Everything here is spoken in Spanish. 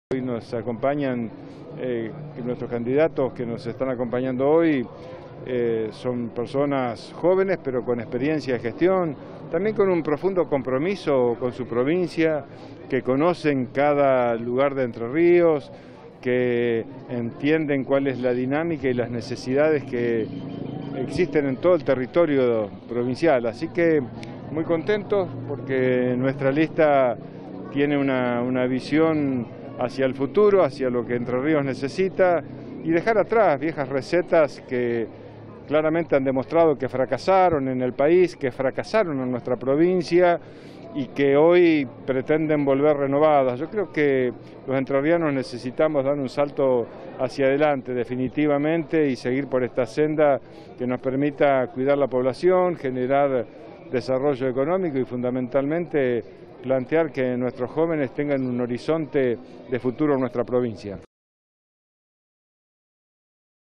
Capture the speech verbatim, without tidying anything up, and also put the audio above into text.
Hoy nos acompañan eh, nuestros candidatos que nos están acompañando hoy, eh, son personas jóvenes pero con experiencia de gestión, también con un profundo compromiso con su provincia, que conocen cada lugar de Entre Ríos, que entienden cuál es la dinámica y las necesidades que existen en todo el territorio provincial. Así que muy contentos porque nuestra lista tiene una, una visión hacia el futuro, hacia lo que Entre Ríos necesita y dejar atrás viejas recetas que claramente han demostrado que fracasaron en el país, que fracasaron en nuestra provincia y que hoy pretenden volver renovadas. Yo creo que los entrerrianos necesitamos dar un salto hacia adelante definitivamente y seguir por esta senda que nos permita cuidar la población, generar desarrollo económico y fundamentalmente plantear que nuestros jóvenes tengan un horizonte de futuro en nuestra provincia.